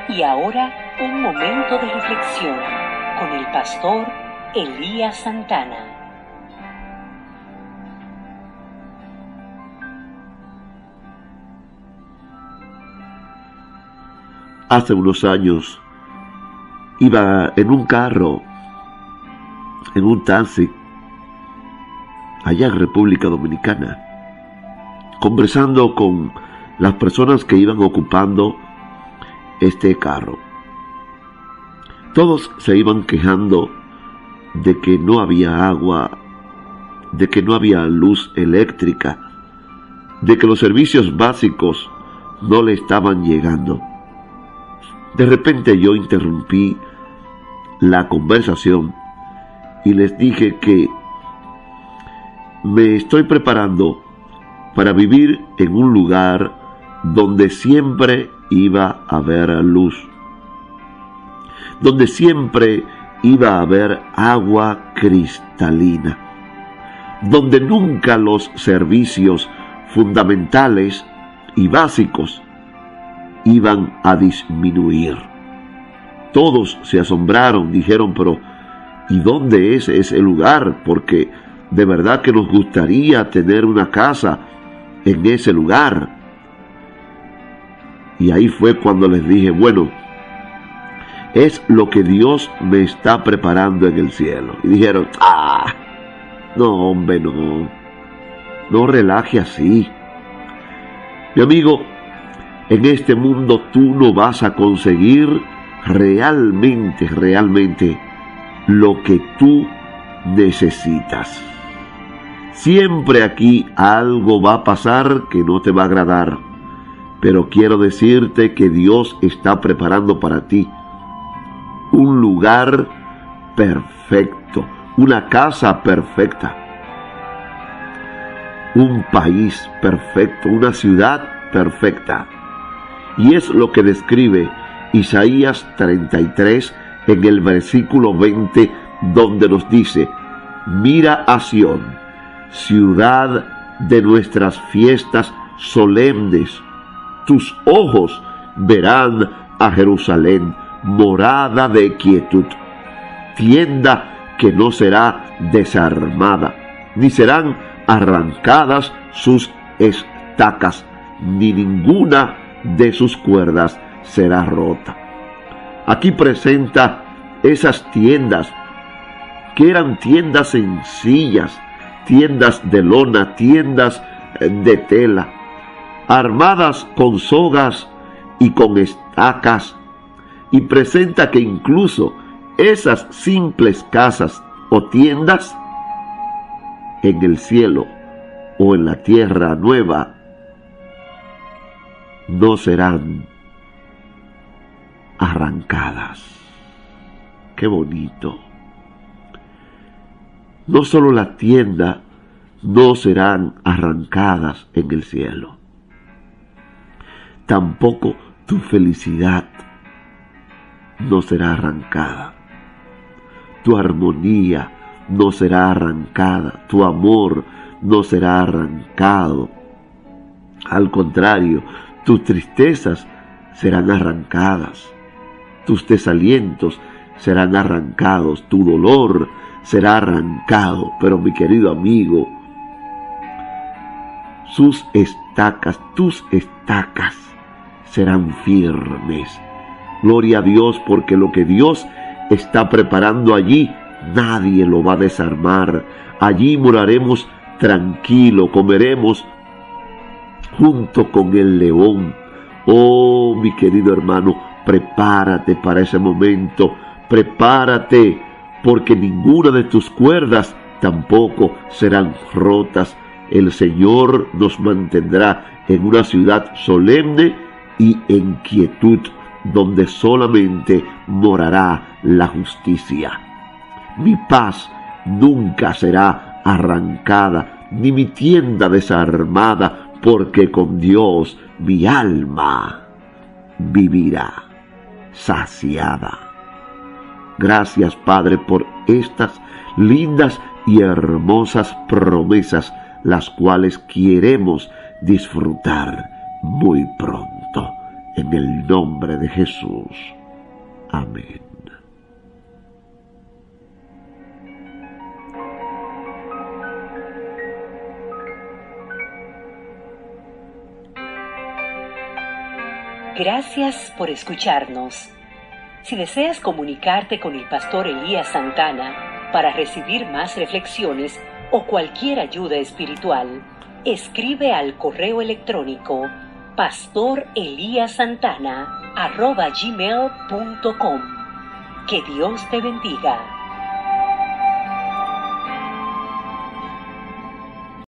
Y ahora, un momento de reflexión con el pastor Elías Santana. Hace unos años iba en un carro, en un taxi, allá en República Dominicana, conversando con las personas que iban ocupando este carro. Todos se iban quejando de que no había agua, de que no había luz eléctrica, de que los servicios básicos no le estaban llegando. De repente yo interrumpí la conversación y les dije que me estoy preparando para vivir en un lugar donde siempre iba a haber luz, donde siempre iba a haber agua cristalina, donde nunca los servicios fundamentales y básicos iban a disminuir. Todos se asombraron, dijeron, pero ¿y dónde es ese lugar? Porque de verdad que nos gustaría tener una casa en ese lugar. Y ahí fue cuando les dije, bueno, es lo que Dios me está preparando en el cielo. Y dijeron, no hombre, no relaje así. Mi amigo, en este mundo tú no vas a conseguir realmente lo que tú necesitas. Siempre aquí algo va a pasar que no te va a agradar, pero quiero decirte que Dios está preparando para ti un lugar perfecto, una casa perfecta, un país perfecto, una ciudad perfecta. Y es lo que describe Isaías 33 en el versículo 20, donde nos dice: mira a Sión, ciudad de nuestras fiestas solemnes. Tus ojos verán a Jerusalén, morada de quietud, tienda que no será desarmada, ni serán arrancadas sus estacas, ni ninguna de sus cuerdas será rota. Aquí presenta esas tiendas que eran tiendas sencillas, tiendas de lona, tiendas de tela, armadas con sogas y con estacas, y presenta que incluso esas simples casas o tiendas en el cielo o en la tierra nueva no serán arrancadas. ¡Qué bonito! No solo la tienda no serán arrancadas en el cielo, tampoco tu felicidad no será arrancada, tu armonía no será arrancada, tu amor no será arrancado. Al contrario, tus tristezas serán arrancadas, tus desalientos serán arrancados, tu dolor será arrancado. Pero mi querido amigo, tus estacas serán firmes. Gloria a Dios, porque lo que Dios está preparando allí, nadie lo va a desarmar. Allí moraremos tranquilo, comeremos junto con el león. Oh, mi querido hermano, prepárate para ese momento, prepárate, porque ninguna de tus cuerdas tampoco serán rotas. El Señor nos mantendrá en una ciudad solemne y en quietud, donde solamente morará la justicia. Mi paz nunca será arrancada, ni mi tienda desarmada, porque con Dios mi alma vivirá saciada. Gracias, Padre, por estas lindas y hermosas promesas, las cuales queremos disfrutar muy pronto. en el nombre de Jesús. Amén. Gracias por escucharnos. Si deseas comunicarte con el pastor Elías Santana para recibir más reflexiones o cualquier ayuda espiritual, escribe al correo electrónico pastoreliasantana@gmail.com. Que Dios te bendiga.